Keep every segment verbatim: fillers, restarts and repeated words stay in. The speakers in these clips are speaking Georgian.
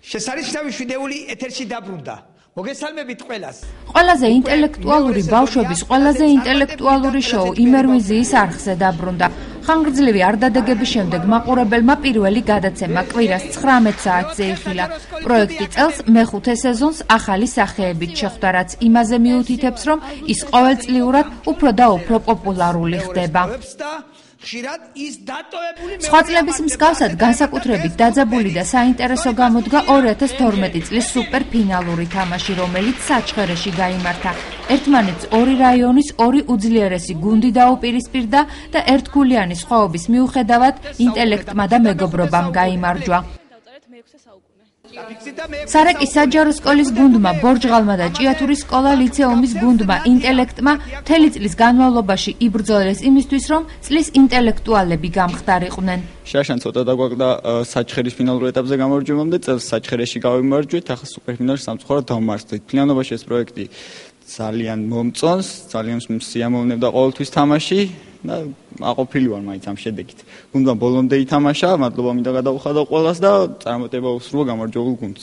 შესანიშნავი შვიდეული ეთერში დაბრუნდა. მოგესალმებით ყველას. ყველაზე ინტელექტუალური ბავშვების ყველაზე ინტელექტუალური შოუ იმერვიზიის არხზე დაბრუნდა. ხანგრძლივი არდადეგების შემდეგ მაყურებელმა პირველი გადაცემა კვირას ცხრამეტ საათზე იხილა. პროექტი წელს მეხუთე სეზონს ახალი სახეებით შეხვდა, რაც იმაზე მიუთითებს, რომ ის ყოველწლიურად უფრო და უფრო პოპულარული ხდება. სხვა წლების მსგავსად განსაკუთრებით დაძაბული და საინტერესო გამოდგა ორი ათას თორმეტი წლის სუპერფინალური თამაში, რომელიც საჩხერეში გაიმართა. ერთმანეთს ორი რაიონის ორი უძლიერესი გუნდი დაუპირისპირდა და ერთგულიანი სხვაობის მიუხედავად ინტელექტმა და მეგობრობამ გაიმარჯვა. სარეკის საჯარო სკოლის გუნდმა, ბორჯღალმა და ჭიათურის სკოლა ლიცეუმის გუნდმა ინტელექტმა მთელი წლის განმავლობაში იბრძოლეს იმისთვის, რომ წლის ინტელექტუალები გამხდარიყვნენ. შაშან ცოტა დაგვაკლდა საჩხერის ფინალურ ეტაპზე გამარჯვებამდე, წელს საჩხერეში გავიმარჯვეთ, ახლა სუპერფინალში სამწუხაროდ დავმარცხდით. ფლიანობაში ეს პროექტი ძალიან მომწონს, ძალიან სიამოვნებდა ყოველთვის თამაში და აყოფილი ვარ მაინც ამ შედეგით. გუნდმა ბოლომდე ითამაშა, მადლობა მინდა გადაუხადო ყველას და წარმატება უსურვა გამარჯვებულ გუნდს.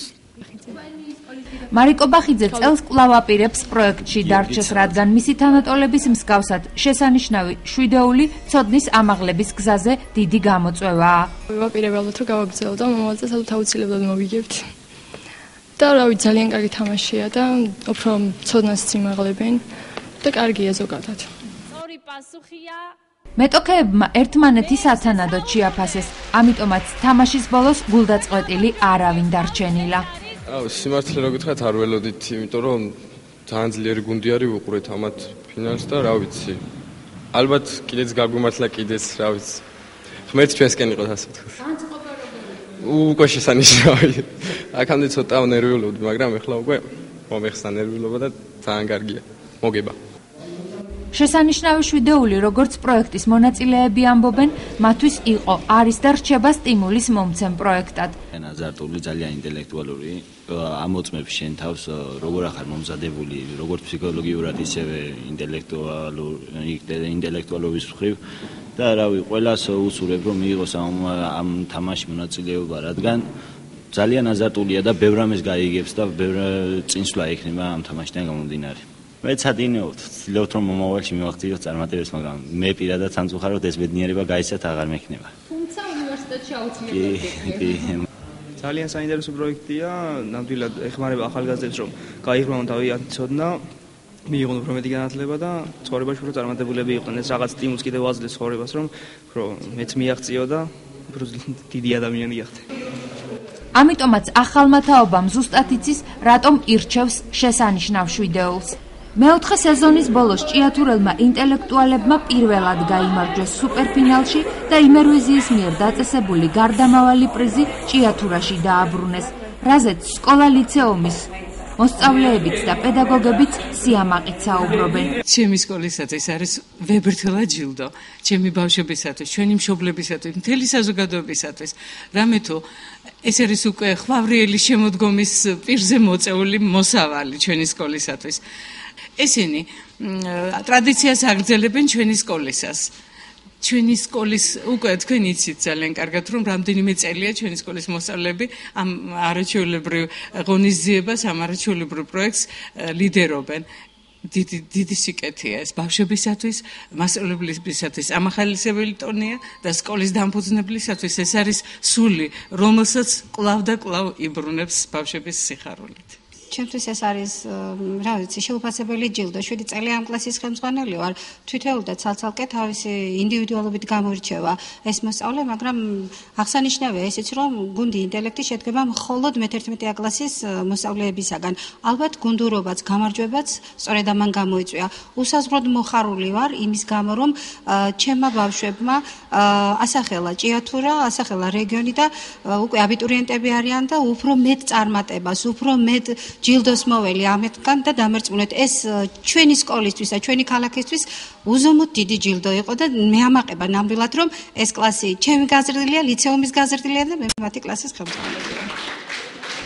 მარიკო ბახიძე წელს კვლავ აპირებს პროექტში დარჩეს, რადგან მისი თანატოლების მსგავსად შესანიშნავი შვიდეული ცოდნის ამაღლების გზაზე დიდი გამოწვევაა. ვაპირებ ალბათ რომ გავაგრძელო და მომავალ წელს აუცილებლად მოვიგებთ. და რავი, ძალიან კარგი თამაშია და უფრო ცოდნას იმაღლებენ და კარგია ზოგადად. ორი პასუხია. მეტოქეებმა ერთმანეთის სათანადოდ შეაფასეს, ამიტომაც თამაშის ბოლოს გულდაწყვეტილი არავინ დარჩენილა. აუ, სიმართლე რო გითხრათ, არ ველოდით, იმიტომ რომ ძალიან ძლიერი გუნდი არის, ვუყურეთ ამათ ფინალს და რა ვიცი. ალბათ კიდეც გაგვიმართლა კიდეც, რა ვიცი. ღმერთს ჩვენსკენ იყოს ასე ვთქვათ. უკვე შესანიშნავი. აქამდე ცოტა ნერვიულობდი, მაგრამ ეხლა უკვე მომეხსნა ნერვიულობა და ძალიან კარგია. მოგება. შესანიშნავი შვიდეული, როგორც პროექტის მონაწილეები ამბობენ, მათთვის იყო, არის და რჩება სტიმულის მომცემ პროექტად. აზარტული, ძალიან ინტელექტუალური, ამოწმებს შენ თავს, როგორ ახარ მომზადებული, როგორც ფსიქოლოგიურად, ისევე ინტელექტუალობის მხრივ და რავი, ყველას უსურებ, რომ მიიღოს ამ ამ თამაში მონაწილეობა, რადგან ძალიან აზარტულია და ბევრ რამეს გაიგებს და ბევრ წინსვლა ექნება ამ თამაშიდან გამომდინარე. მე ცადინეობთ, ვცდილობთ რომ მომავალში მივახციოთ წარმატებებს, მაგრამ მე პირადად სამწუხაროდ ეს ბედნიერება გაიცათ აღარ მექნება. თუმცა უნივერსიტეტში აუცილებლად. ძალიან საინტერესო პროექტია, ნამდვილად ეხმარება ახალგაზრდებს, რომ გაიღრმავონ თავიანთი ცოდნა, მიიღონ უფრო მეტი განათლება და ცხოვრებაში უფრო წარმატებულები იყვნენ. ეს რაღაც სტიმულს კიდევ აძლევს ცხოვრებას, რომ მეც მიაღწიო და უფრო დიდი ადამიანი გახდე. ამიტომაც ახალმა თაობამ ზუსტად იცის, რატომ ირჩევს შესანიშნავ შვიდეულს. მეოთხე სეზონის ბოლოს ჭიათურელმა ინტელექტუალებმა პირველად გაიმარჯვეს სუპერფინალში და იმერვიზიის მიერ დაწესებული გარდამავალი პრიზი ჭიათურაში დააბრუნეს, რაზეც სკოლა ლიცეუმის მოსწავლეებიც და პედაგოგებიც სიამაყით საუბრობენ. ჩემი სკოლისათვის არის ვებრთელა ჯილდო, ჩემი ბავშვებისათვის, ჩვენი მშობლებისათვის, მთელი საზოგადოებისათვის. რამე თუ ეს არის უკვე ხვავრიელის შემოდგომის პირზე მოწეული მოსავალი ჩვენი სკოლისათვის. ესენი ტრადიციას აგრძელებენ ჩვენი სკოლისას. ჩვენი სკოლის უკვე თქვენ იცით ძალიან კარგად, რომ რამდენიმე წელია ჩვენი სკოლის მოსწავლეები ამ არაჩვეულებრივ ღონისძიებას, ამ არაჩვეულებრივ პროექტს ლიდერობენ. დიდი დიდი სიკეთეა ეს ბავშვებისათვის, მასწავლებლებისათვის ამახალისებელი ტონია და სკოლის დამფუძნებლისათვის ეს არის სული, რომელსაც კვლავ და კვლავ იბრუნებს ბავშვების სიხარულით. ჩემთვის ეს არის, რა ვიცი, შეუფასებელი ჯილდო. შვიდი წელი ამ კლასის ხელმძღვანელი ვარ. თვითეულ და ცალ-ცალკე თავისი ინდივიდუალობით გამორჩევა ეს მოსწავლე, მაგრამ აღსანიშნავია ისიც, რომ გუნდი ინტელექტი შედგება მხოლოდ მეთერთმეტე კლასის მოსწავლეებისაგან. ალბათ გუნდურობაც, გამარჯვებაც სწორედ ამან გამოიწვია. უსაზღვროდ მოხარული ვარ იმის გამო, რომ ჩემმა ბავშვებმა ასახელა ჭიათურა, ასახელა რეგიონი და უკვე აბიტურიენტები არიან და უფრო მეტ წარმატებას, უფრო მეტ ჯილდოს მოველი ამეთგან და დამერწმუნეთ, ეს ჩვენი სკოლისთვის და ჩვენი ქალაქისთვის უზომოდ დიდი ჯილდო იყო და მე ამაყება ნამდვილად, რომ ეს კლასი ჩემი გაზრდილია, ლიცეუმის გაზრდილია და მე მათი კლასის ხელმძღვანელი ვარ.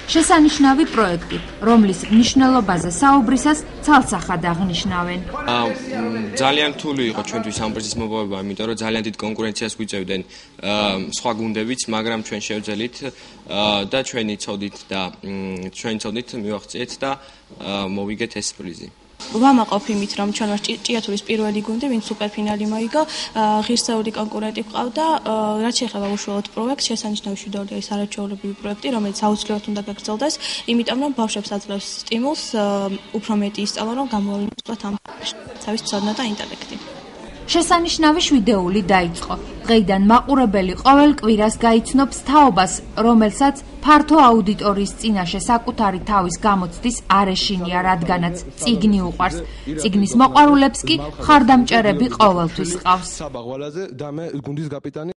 შესანიშნავი პროექტი, რომლის მნიშვნელობაზე საუბრისას ცალსახად აღნიშნავენ. ძალიან რთული იყო ჩვენთვის ამ პრიზის მოპოვება, იმიტომ რომ ძალიან დიდ კონკურენციას გვიწევდნენ სხვა გუნდებიც, მაგრამ ჩვენ შევძელით და ჩვენი წოდით და ჩვენი წოდით მივაღწიეთ და მოვიგეთ ეს პრიზი. ვამაყობ იმით, რომ ჩვენ ვართ ჭიათურის პირველი გუნდი, ვინც სუპერფინალი მოიგო, ღირსეული კონკურენტი ჰყავდა, რაც შეეხება უშუალოდ პროექტს, შესანიშნავი შვიდეული არის არაჩვეულებრივი პროექტი, რომელიც აუცილებლად უნდა გაგრძელდეს, იმიტომ რომ ბავშვებს აძლევს სტიმულს, უფრო მეტი ისწავლონ, რომ გამოავინოთ ამ თავის ცოდნა და ინტელექტი. შესანიშნავი შვიდეული დაიწყო. დღეიდან მაყურებელი ყოველ კვირას გაიცნობს თაობას, რომელსაც ფართო აუდიტორიის წინაშე საკუთარი თავის გამოცდის არ ეშინია, რადგანაც წიგნი უყვარს. წიგნის მოყვარულებს კი ხარდამჭერები ყოველთვის ყავს.